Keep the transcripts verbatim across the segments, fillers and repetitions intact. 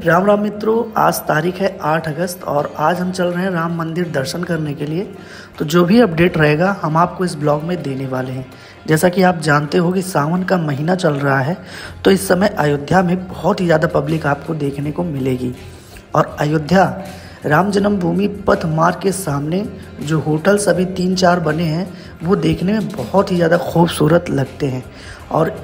राम राम मित्रों, आज तारीख है आठ अगस्त और आज हम चल रहे हैं राम मंदिर दर्शन करने के लिए। तो जो भी अपडेट रहेगा हम आपको इस ब्लॉग में देने वाले हैं। जैसा कि आप जानते हो कि सावन का महीना चल रहा है, तो इस समय अयोध्या में बहुत ही ज़्यादा पब्लिक आपको देखने को मिलेगी। और अयोध्या राम जन्मभूमि पथ मार्ग के सामने जो होटल्स अभी तीन चार बने हैं वो देखने में बहुत ही ज़्यादा खूबसूरत लगते हैं। और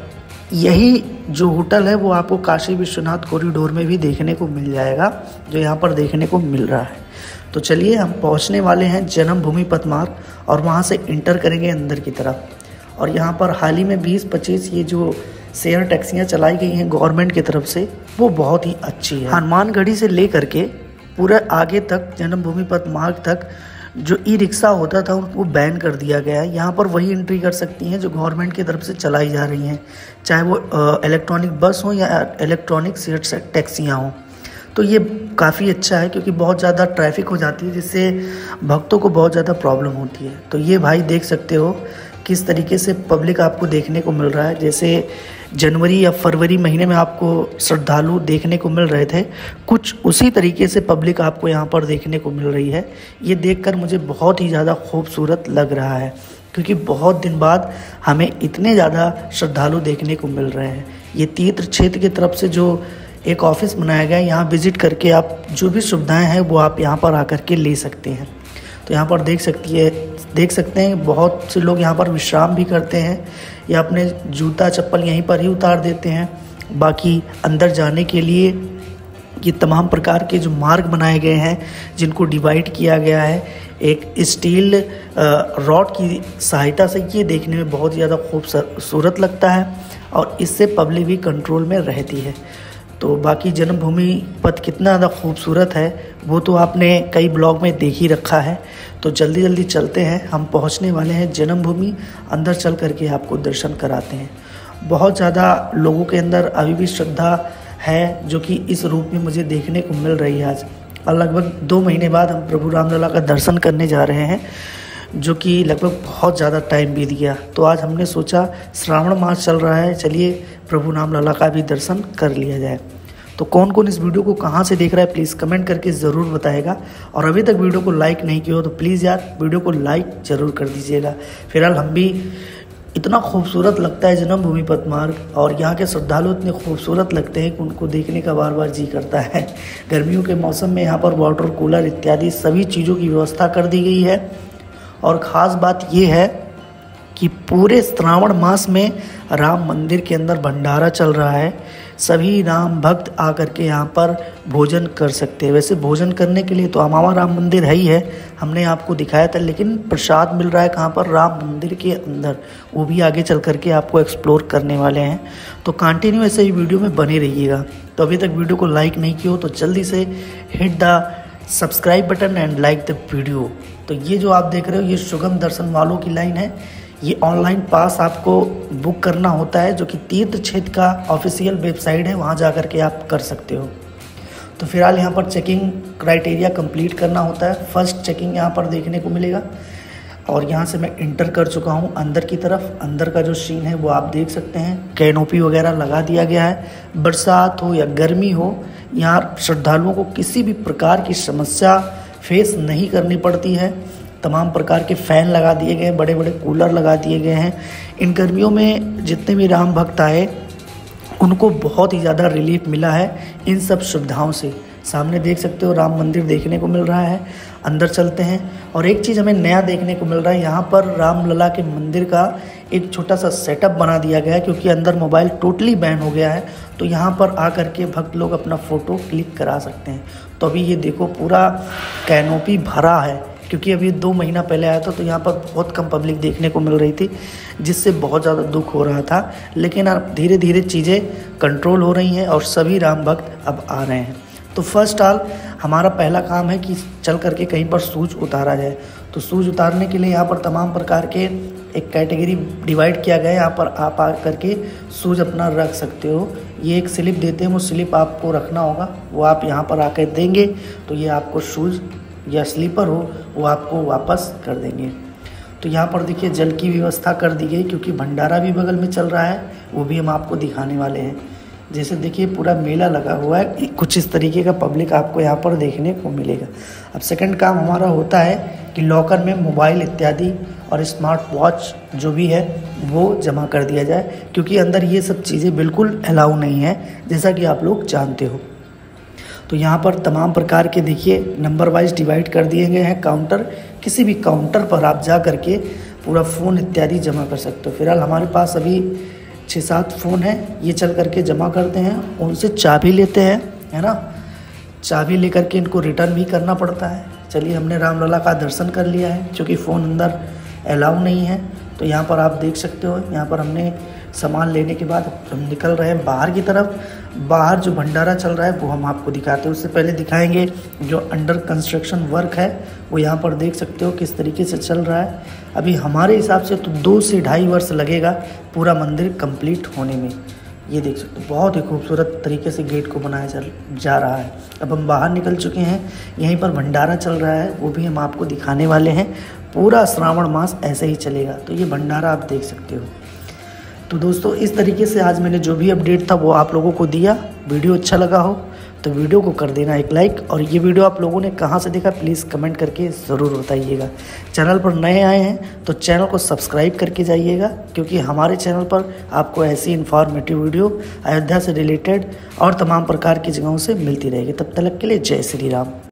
यही जो होटल है वो आपको काशी विश्वनाथ कॉरिडोर में भी देखने को मिल जाएगा, जो यहाँ पर देखने को मिल रहा है। तो चलिए हम पहुँचने वाले हैं जन्मभूमि पथ मार्ग और वहाँ से इंटर करेंगे अंदर की तरफ। और यहाँ पर हाल ही में बीस पच्चीस ये जो शेयर टैक्सियाँ चलाई गई हैं गवर्नमेंट की तरफ से, वो बहुत ही अच्छी है। हनुमानगढ़ी से ले करके पूरा आगे तक जन्मभूमि पथ मार्ग तक जो ई रिक्शा होता था उनको बैन कर दिया गया है। यहाँ पर वही एंट्री कर सकती हैं जो गवर्नमेंट की तरफ से चलाई जा रही हैं, चाहे वो इलेक्ट्रॉनिक बस हो या इलेक्ट्रॉनिक शेयर टैक्सियाँ हों। तो ये काफ़ी अच्छा है क्योंकि बहुत ज़्यादा ट्रैफिक हो जाती है जिससे भक्तों को बहुत ज़्यादा प्रॉब्लम होती है। तो ये भाई देख सकते हो किस तरीके से पब्लिक आपको देखने को मिल रहा है। जैसे जनवरी या फरवरी महीने में आपको श्रद्धालु देखने को मिल रहे थे, कुछ उसी तरीके से पब्लिक आपको यहाँ पर देखने को मिल रही है। ये देखकर मुझे बहुत ही ज़्यादा खूबसूरत लग रहा है क्योंकि बहुत दिन बाद हमें इतने ज़्यादा श्रद्धालु देखने को मिल रहे हैं। ये तीर्थ क्षेत्र की तरफ से जो एक ऑफिस बनाया गया है, यहाँ विज़िट करके आप जो भी सुविधाएँ हैं वो आप यहाँ पर आकर के ले सकते हैं। तो यहाँ पर देख सकती है देख सकते हैं बहुत से लोग यहाँ पर विश्राम भी करते हैं या अपने जूता चप्पल यहीं पर ही उतार देते हैं। बाकी अंदर जाने के लिए ये तमाम प्रकार के जो मार्ग बनाए गए हैं जिनको डिवाइड किया गया है एक स्टील रॉड की सहायता से, ये देखने में बहुत ज़्यादा खूबसूरत लगता है और इससे पब्लिक भी कंट्रोल में रहती है। तो बाकी जन्मभूमि पथ कितना ज़्यादा खूबसूरत है वो तो आपने कई ब्लॉग में देख ही रखा है। तो जल्दी जल्दी चलते हैं, हम पहुंचने वाले हैं जन्मभूमि। अंदर चल करके आपको दर्शन कराते हैं। बहुत ज़्यादा लोगों के अंदर अभी भी श्रद्धा है जो कि इस रूप में मुझे देखने को मिल रही है आज। और लगभग दो महीने बाद हम प्रभु रामलला का दर्शन करने जा रहे हैं, जो कि लगभग बहुत ज़्यादा टाइम बीत गया। तो आज हमने सोचा श्रावण मास चल रहा है, चलिए प्रभु रामलला का भी दर्शन कर लिया जाए। तो कौन कौन इस वीडियो को कहाँ से देख रहा है प्लीज़ कमेंट करके ज़रूर बताएगा। और अभी तक वीडियो को लाइक नहीं किया हो तो प्लीज़ यार वीडियो को लाइक ज़रूर कर दीजिएगा। फिलहाल हम भी इतना खूबसूरत लगता है जन्मभूमि पथ मार्ग और यहाँ के श्रद्धालु इतने खूबसूरत लगते हैं कि उनको देखने का बार बार जी करता है। गर्मियों के मौसम में यहाँ पर वाटर कूलर इत्यादि सभी चीज़ों की व्यवस्था कर दी गई है। और ख़ास बात ये है कि पूरे श्रावण मास में राम मंदिर के अंदर भंडारा चल रहा है। सभी राम भक्त आकर के यहाँ पर भोजन कर सकते हैं। वैसे भोजन करने के लिए तो अमामा राम मंदिर है ही है, हमने आपको दिखाया था, लेकिन प्रसाद मिल रहा है कहाँ पर, राम मंदिर के अंदर। वो भी आगे चल करके आपको एक्सप्लोर करने वाले हैं। तो कंटिन्यू ऐसे ही वीडियो में बने रहिएगा। तो अभी तक वीडियो को लाइक नहीं किया हो तो जल्दी से hit the subscribe button and like the video. तो ये जो आप देख रहे हो ये सुगम दर्शन वालों की लाइन है। ये ऑनलाइन पास आपको बुक करना होता है जो कि तीर्थ क्षेत्र का ऑफिशियल वेबसाइट है, वहाँ जा कर के आप कर सकते हो। तो फिलहाल यहाँ पर चेकिंग क्राइटेरिया कंप्लीट करना होता है। फर्स्ट चेकिंग यहाँ पर देखने को मिलेगा और यहाँ से मैं इंटर कर चुका हूँ अंदर की तरफ। अंदर का जो सीन है वो आप देख सकते हैं, कैनोपी वगैरह लगा दिया गया है। बरसात हो या गर्मी हो, यहाँ श्रद्धालुओं को किसी भी प्रकार की समस्या फेस नहीं करनी पड़ती है। तमाम प्रकार के फ़ैन लगा दिए गए हैं, बड़े बड़े कूलर लगा दिए गए हैं। इन गर्मियों में जितने भी राम भक्त आए उनको बहुत ही ज़्यादा रिलीफ मिला है इन सब सुविधाओं से। सामने देख सकते हो राम मंदिर देखने को मिल रहा है। अंदर चलते हैं और एक चीज़ हमें नया देखने को मिल रहा है, यहाँ पर रामलला के मंदिर का एक छोटा सा सेटअप बना दिया गया है क्योंकि अंदर मोबाइल टोटली बैन हो गया है। तो यहाँ पर आकर के भक्त लोग अपना फ़ोटो क्लिक करा सकते हैं। तो अभी ये देखो पूरा कैनोपी भरा है क्योंकि अभी दो महीना पहले आया था तो यहाँ पर बहुत कम पब्लिक देखने को मिल रही थी, जिससे बहुत ज़्यादा दुख हो रहा था। लेकिन अब धीरे धीरे चीज़ें कंट्रोल हो रही हैं और सभी राम भक्त अब आ रहे हैं। तो फर्स्ट ऑल हमारा पहला काम है कि चल करके कहीं पर सूज उतारा जाए। तो सूज उतारने के लिए यहाँ पर तमाम प्रकार के एक कैटेगरी डिवाइड किया गया है। यहाँ पर आप आ करके सूज अपना रख सकते हो। ये एक स्लिप देते हैं, वो स्लिप आपको रखना होगा, वो आप यहाँ पर आकर देंगे तो ये आपको शूज़ या स्लीपर हो वो आपको वापस कर देंगे। तो यहाँ पर देखिए जल की व्यवस्था कर दी गई क्योंकि भंडारा भी बगल में चल रहा है, वो भी हम आपको दिखाने वाले हैं। जैसे देखिए पूरा मेला लगा हुआ है, कुछ इस तरीके का पब्लिक आपको यहाँ पर देखने को मिलेगा। अब सेकंड काम हमारा होता है कि लॉकर में मोबाइल इत्यादि और स्मार्ट वॉच जो भी है वो जमा कर दिया जाए, क्योंकि अंदर ये सब चीज़ें बिल्कुल अलाउ नहीं है, जैसा कि आप लोग जानते हो। तो यहाँ पर तमाम प्रकार के देखिए नंबर वाइज डिवाइड कर दिए गए हैं काउंटर। किसी भी काउंटर पर आप जा कर के पूरा फ़ोन इत्यादि जमा कर सकते हो। फिलहाल हमारे पास अभी छः सात फ़ोन हैं, ये चल करके जमा करते हैं, उनसे चाबी लेते हैं, है ना। चाबी लेकर के इनको रिटर्न भी करना पड़ता है। चलिए, हमने रामलला का दर्शन कर लिया है, क्योंकि फ़ोन अंदर अलाउ नहीं है। तो यहाँ पर आप देख सकते हो, यहाँ पर हमने सामान लेने के बाद हम निकल रहे हैं बाहर की तरफ। बाहर जो भंडारा चल रहा है वो हम आपको दिखाते हैं। उससे पहले दिखाएंगे जो अंडर कंस्ट्रक्शन वर्क है वो यहाँ पर देख सकते हो किस तरीके से चल रहा है। अभी हमारे हिसाब से तो दो से ढाई वर्ष लगेगा पूरा मंदिर कंप्लीट होने में। ये देख सकते हो बहुत ही खूबसूरत तरीके से गेट को बनाया जा, जा रहा है। अब हम बाहर निकल चुके हैं, यहीं पर भंडारा चल रहा है, वो भी हम आपको दिखाने वाले हैं। पूरा श्रावण मास ऐसे ही चलेगा। तो ये भंडारा आप देख सकते हो। तो दोस्तों, इस तरीके से आज मैंने जो भी अपडेट था वो आप लोगों को दिया। वीडियो अच्छा लगा हो तो वीडियो को कर देना एक लाइक, और ये वीडियो आप लोगों ने कहाँ से देखा प्लीज़ कमेंट करके ज़रूर बताइएगा। चैनल पर नए आए हैं तो चैनल को सब्सक्राइब करके जाइएगा, क्योंकि हमारे चैनल पर आपको ऐसी इन्फॉर्मेटिव वीडियो अयोध्या से रिलेटेड और तमाम प्रकार की जगहों से मिलती रहेगी। तब तक के लिए जय श्री राम।